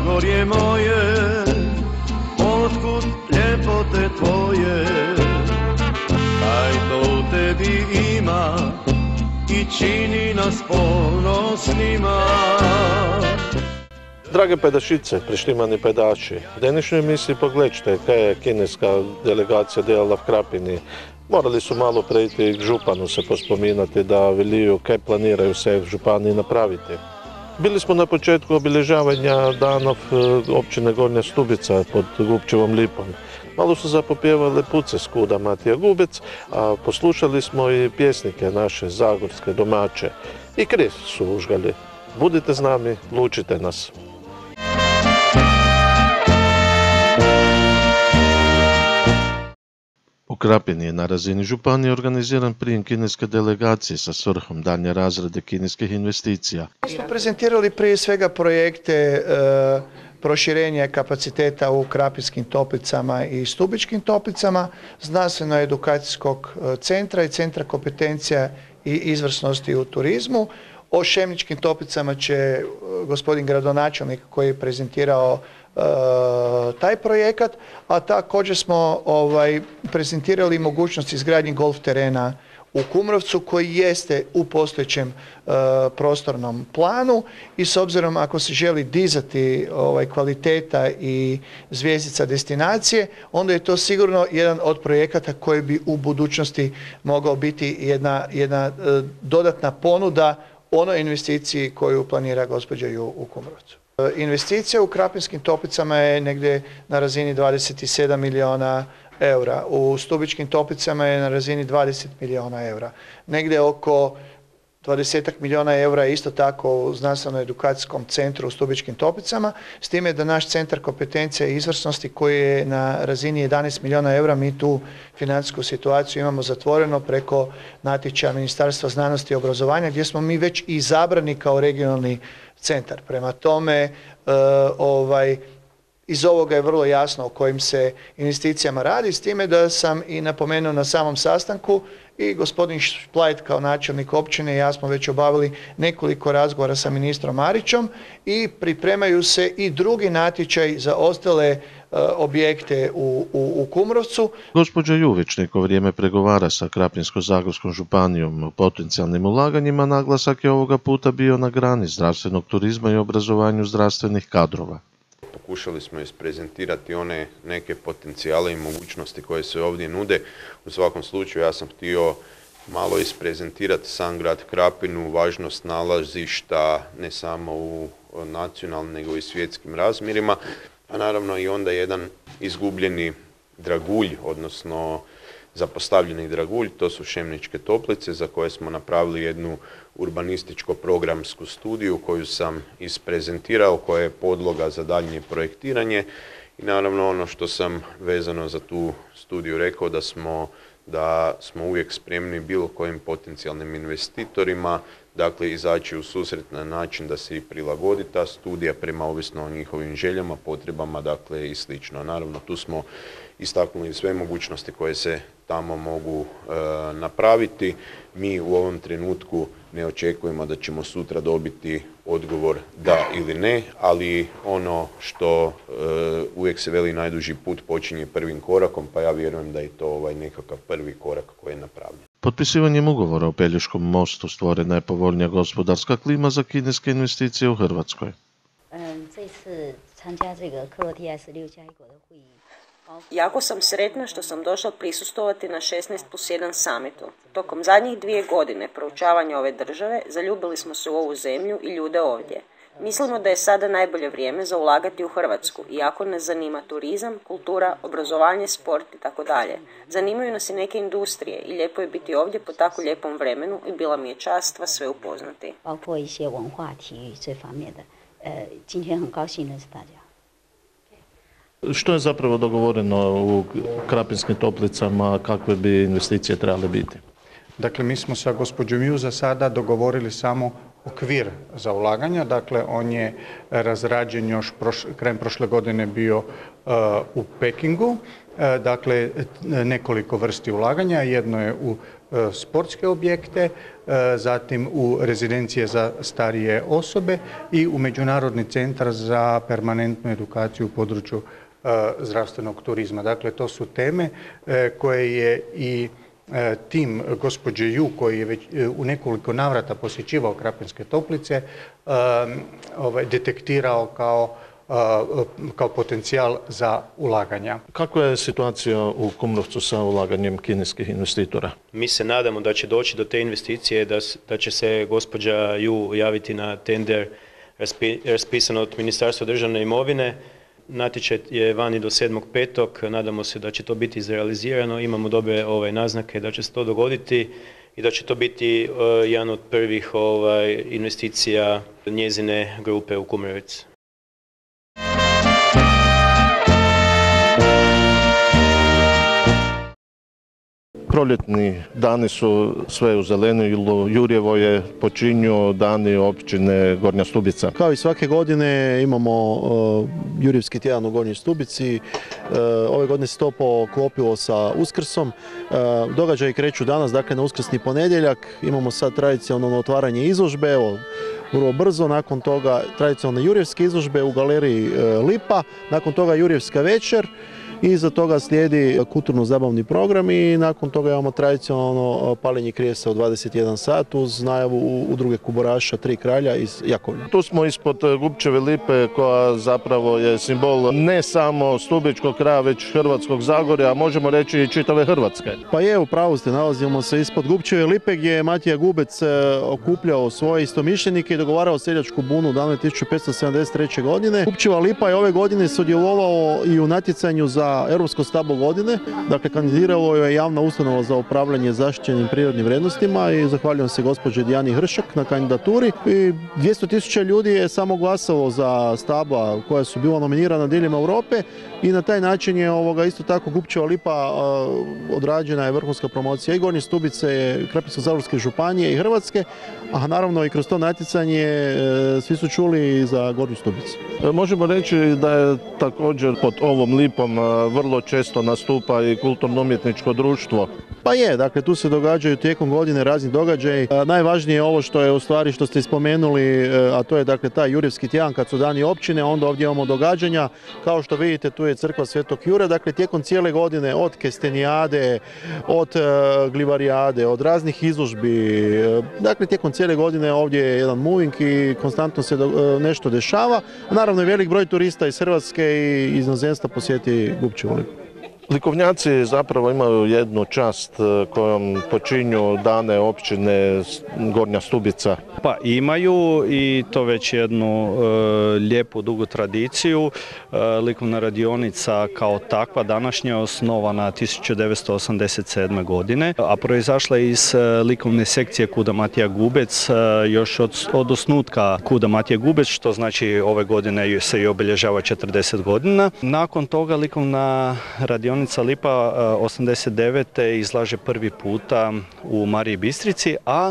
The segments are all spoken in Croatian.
Zagorje moje, otkud ljepote tvoje, kaj to u tebi ima i čini nas ponosnima. Drage pedašice, prištimani pedaši, v današnjoj emisiji pogledajte kaj je kineska delegacija delala v Krapini. Morali su malo prejti k županu se pospominati da veliju kaj planiraju se v županiji napraviti. Bili smo na početku obilježavanja danov općine Gornja Stubica pod Gubčevom lipom. Malo su zapopjevale puce s kuda Matija Gubec, a poslušali smo i pjesnike naše zagorske domaće. I križ su užgali. Budite s nami, lučite nas. U Krapini je na razini županije organiziran prijem kineske delegacije sa svrhom daljnje razrade kineskih investicija. Mi smo prezentirali prije svega projekte proširenja kapaciteta u Krapinskim Toplicama i Stubičkim Toplicama, znanstveno-edukacijskog centra i centra kompetencija i izvrsnosti u turizmu. O Šemničkim Toplicama će gospodin gradonačelnik koji je prezentirao taj projekat, a također smo prezentirali mogućnost izgradnje golf terena u Kumrovcu koji jeste u postojećem prostornom planu i s obzirom ako se želi dizati kvaliteta i zvjezdica destinacije, onda je to sigurno jedan od projekata koji bi u budućnosti mogao biti jedna dodatna ponuda onoj investiciji koju planira gospođa Ju u Kumrovcu. Investicija u Krapinskim Toplicama je negdje na razini 27 milijuna eura, u Stubičkim Toplicama je na razini 20 milijuna eura. Negdje oko 20 milijuna eura je isto tako u znanstveno-edukacijskom centru u Stubičkim Toplicama, s time da naš centar kompetencije i izvrsnosti koji je na razini 11 milijuna eura, mi tu financijsku situaciju imamo zatvoreno preko natječaja Ministarstva znanosti i obrazovanja gdje smo mi već izabrani kao regionalni centar. Prema tome, iz ovoga je vrlo jasno o kojim se investicijama radi, s time da sam i napomenuo na samom sastanku i gospodin Šplajt kao načelnik općine i ja smo već obavili nekoliko razgovora sa ministrom Marićom i pripremaju se i drugi natječaj za ostale objekte u Kumrovcu. Gospođa Juvić neko vrijeme pregovara sa Krapinsko-zagorskom županijom o potencijalnim ulaganjima, naglasak je ovoga puta bio na grani zdravstvenog turizma i obrazovanju zdravstvenih kadrova. Pokušali smo isprezentirati one neke potencijale i mogućnosti koje se ovdje nude. U svakom slučaju ja sam htio malo isprezentirati sam grad Krapinu, važnost nalazišta ne samo u nacionalnim nego i svjetskim razmjerima, a naravno i onda jedan izgubljeni dragulj, odnosno zapostavljeni dragulj, to su Šemničke Toplice za koje smo napravili jednu urbanističko-programsku studiju koju sam isprezentirao, koja je podloga za daljnje projektiranje i naravno ono što sam vezano za tu studiju rekao da smo uvijek spremni bilo kojim potencijalnim investitorima, dakle izaći u susret na način da se i prilagodi ta studija prema ovisno o njihovim željama, potrebama, dakle i slično. Naravno tu smo istaknuli sve mogućnosti koje se tamo mogu napraviti. Mi u ovom trenutku ne očekujemo da ćemo sutra dobiti odgovor da ili ne, ali ono što uvijek se veli najduži put počinje prvim korakom, pa ja vjerujem da je to nekakav prvi korak koji je napravljen. Potpisivanjem ugovora o Pelješkom mostu stvorena je povoljnija gospodarska klima za kineske investicije u Hrvatskoj. Jako sam sretna što sam došla prisustvovati na 16+1 summitu. Tokom zadnjih 2 godine proučavanja ove države zaljubili smo se u ovu zemlju i ljude ovdje. Mislimo da je sada najbolje vrijeme za ulagati u Hrvatsku, iako nas zanima turizam, kultura, obrazovanje, sport itd. Zanimaju nas i neke industrije i lijepo je biti ovdje po tako lijepom vremenu i bila mi je čast vas sve upoznati. Što je zapravo dogovoreno u Krapinskim Toplicama, kakve bi investicije trebale biti? Dakle, mi smo sa gospođom Ju za sada dogovorili samo okvir za ulaganja. Dakle, on je razrađen još krajem prošle godine bio u Pekingu. Dakle, nekoliko vrsti ulaganja. Jedno je u sportske objekte, zatim u rezidencije za starije osobe i u Međunarodni centar za permanentnu edukaciju u području zdravstvenog turizma. Dakle, to su teme koje je i tim gospođe Ju, koji je već u nekoliko navrata posjećivao Krapinske Toplice, detektirao kao potencijal za ulaganja. Kakva je situacija u Kumrovcu sa ulaganjem kineskih investitora? Mi se nadamo da će doći do te investicije, da će se gospođa Ju javiti na tender raspisan od Ministarstva državne imovine. Natječaj je vani do 7.5. Nadamo se da će to biti izrealizirano. Imamo dobre naznake da će se to dogoditi i da će to biti jedan od prvih investicija njezine grupe u Kumrovec. Proljetni dani su sve u zelenilu. Jurjevo je počinio dani općine Gornja Stubica. Kao i svake godine imamo Jurjevski tjedan u Gornjoj Stubici. Ove godine se to poklopilo sa Uskrsom. Događaji kreću danas, dakle na uskrsni ponedjeljak. Imamo sad tradicionalno otvaranje izložbe, evo, vrlo brzo, nakon toga tradicionalne jurjevske izložbe u galeriji Lipa, nakon toga Jurjevska večer. I iza toga slijedi kulturno-zabavni program i nakon toga imamo tradicionalno paljenje krijesa u 21 sat uz najavu udruge kuboraša Tri kralja iz Jakovlja. Tu smo ispod Gubčeve lipe koja zapravo je simbol ne samo Stubičkog kraja, već Hrvatskog Zagorja, a možemo reći i čitave Hrvatske. Pa je, u pravu ste, nalazimo se ispod Gubčeve lipe gdje je Matija Gubec okupljao svoje istomišljenike i dogovarao seljačku bunu davne 1573. godine. Gubčeva lipa je ove godine sudjelovao i u natjecanju za Europsko stablo godine, dakle kandidiralo je javna ustanova za upravljanje zaštićenim prirodnim vrijednostima i zahvaljujem se gospođi Dijani Hršak na kandidaturi. I 200.000 ljudi je samo glasalo za stabla koja su bila nominirana diljem Europe i na taj način je isto tako Gubčeva lipa odrađena je vrhunska promocija i Gornje Stubice, Krapinsko-zagorske županije i Hrvatske, a naravno i kroz to natjecanje svi su čuli za Gornju Stubicu. Možemo reći da je također pod ovom lipom vrlo često nastupa i kulturno-umjetničko društvo. Pa je, dakle tu se događaju tijekom godine razni događaji. Najvažnije je ovo što je u stvari što ste spomenuli, a to je dakle taj Jurjevski tjedan kad su dani općine, onda ovdje imamo događanja. Kao što vidite tu je crkva Svetog Jure, dakle tijekom cijele godine od kestenijade, od glivarijade, od raznih izložbi, dakle tijekom cijele godine ovdje je jedan moving i konstantno se nešto dešava. Naravno i velik broj turista iz Hrvatske i iz inozemstva posjeti Gubčevu lipu. Likovnjaci zapravo imaju jednu čast kojom počinju dane općine Gornja Stubica. Pa imaju i to već jednu lijepu dugu tradiciju. Likovna radionica kao takva današnja je osnovana 1987. godine, a proizašla je iz likovne sekcije Kuda Matija Gubec još od osnutka Kuda Matija Gubec, što znači ove godine se i obilježava 40 godina. Nakon toga likovna radionica Lipa 89. izlaže prvi puta u Mariji Bistrici, a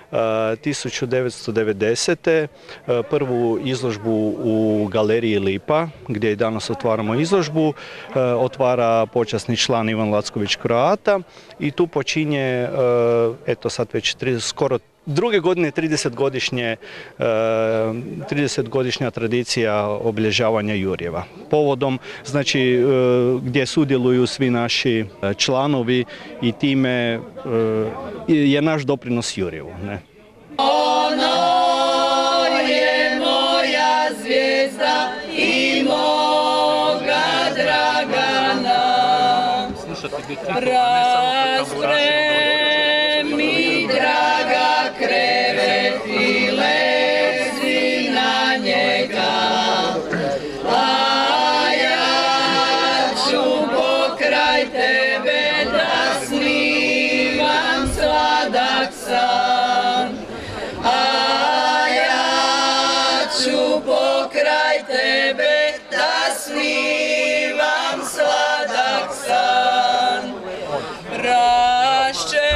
1990. prvu izložbu u galeriji Lipa, gdje i danas otvaramo izložbu, otvara počasni član Ivan Lacković Kroata i tu počinje, eto sad već skoro druge godine 30-godišnja tradicija obilježavanja Jurjeva. Povodom, znači, gdje sudjeluju svi naši članovi i time je naš doprinos Jurjevu. Ne? Ono je moja zvijezda i moga Dragana. Raspremi draga krevet i lezi na njega, a ja ću pokraj tebe da snivam sladak san, a ja ću pokraj tebe da snivam sladak san. Rašče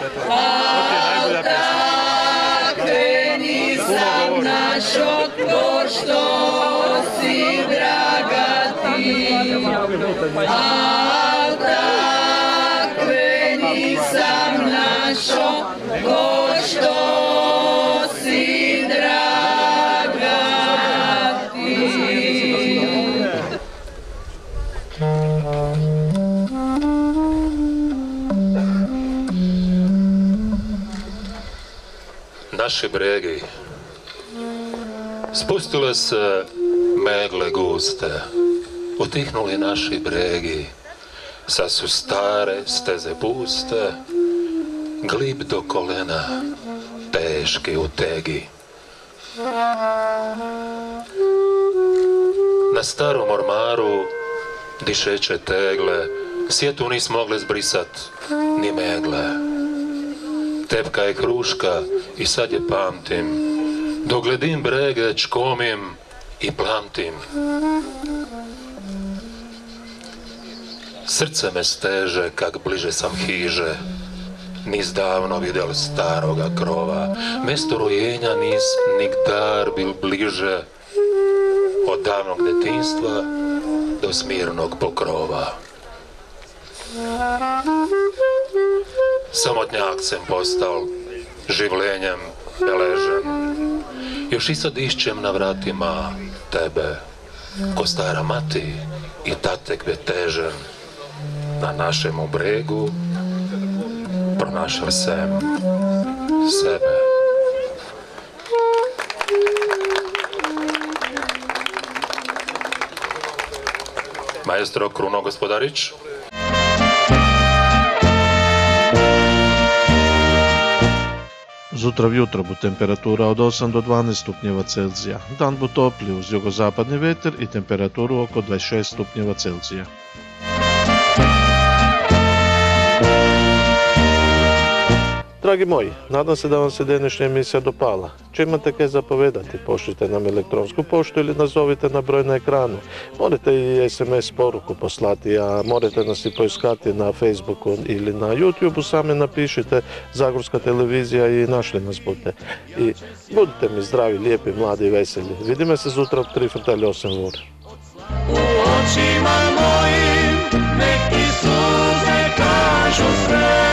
Kreni sam našo ko što si draga ti, al takve nisam našo ko što si draga ti. Naši bregi spustile se megle guste, utihnuli naši bregi, sad su stare steze puste, glib do kolena, teški utegi. Na starom ormaru dišeće tegle, sjetu nis mogle zbrisat ni megle. Tepka je kruška i sad je pamtim, dok gledim brege čkomim i plamtim. Srce me steže kak bliže sam hiže, nis davno vidjel staroga krova, mesto rojenja nis nigdar bil bliže, od davnog detinstva do smirnog pokrova. Samotnjak sam postal, življenjem beležen, još i sad išćem na vratima tebe, ko stara mati i tatek vetežen, na našemu bregu pronašao sam sebe. Maestro Kruno Gospodarić. Zutra vjutro bu temperatura od 8 do 12 stupnjeva Celzija. Dan bu topli uz jugozapadni veter i temperaturu oko 26 stupnjeva Celzija. Dragi moji, nadam se da vam se današnja emisija dopala. Če imate kaj zapovedati, pošljite nam elektronsku poštu ili nazovite na broj na ekranu. Morate i SMS poruku poslati, a morate nas i poiskati na Facebooku ili na YouTubeu, sami napišite Zagorska televizija i našli nas budete. I budite mi zdravi, lijepi, mladi i veseli. Vidimo se zutra u 3 frtalje 8 ura. U očima mojim nek ti suze kažu sve.